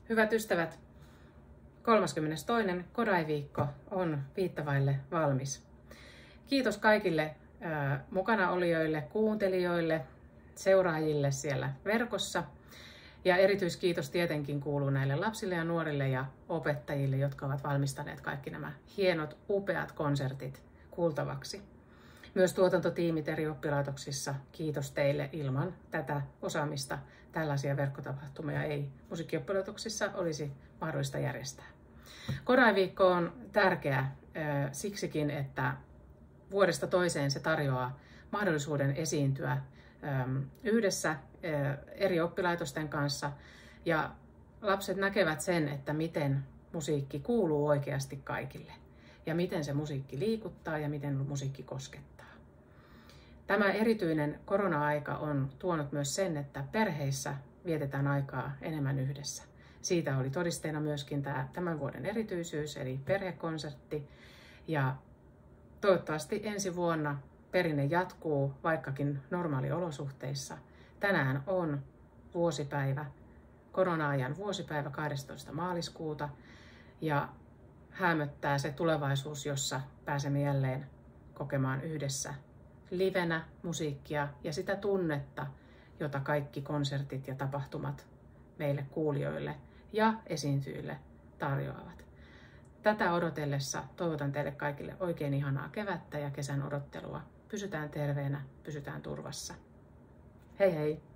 Hyvät ystävät, 32. Kodai-viikko on viittavaille valmis. Kiitos kaikille mukana olijoille, kuuntelijoille, seuraajille siellä verkossa. Ja erityiskiitos tietenkin kuuluu näille lapsille ja nuorille ja opettajille, jotka ovat valmistaneet kaikki nämä hienot, upeat konsertit kuultavaksi. Myös tuotantotiimit eri oppilaitoksissa, kiitos teille. Ilman tätä osaamista tällaisia verkkotapahtumia ei musiikkioppilaitoksissa olisi mahdollista järjestää. Kodai-viikko on tärkeä siksikin, että vuodesta toiseen se tarjoaa mahdollisuuden esiintyä yhdessä eri oppilaitosten kanssa ja lapset näkevät sen, että miten musiikki kuuluu oikeasti kaikille ja miten se musiikki liikuttaa ja miten musiikki koskettaa. Tämä erityinen korona-aika on tuonut myös sen, että perheissä vietetään aikaa enemmän yhdessä. Siitä oli todisteena myöskin tämän vuoden erityisyys, eli perhekonsertti. Ja toivottavasti ensi vuonna perinne jatkuu, vaikkakin normaaliolosuhteissa. Tänään on vuosipäivä, korona-ajan vuosipäivä 12. maaliskuuta. Ja häämöttää se tulevaisuus, jossa pääsemme jälleen kokemaan yhdessä livenä musiikkia ja sitä tunnetta, jota kaikki konsertit ja tapahtumat meille kuulijoille ja esiintyjille tarjoavat. Tätä odotellessa toivotan teille kaikille oikein ihanaa kevättä ja kesän odottelua. Pysytään terveenä, pysytään turvassa. Hei hei!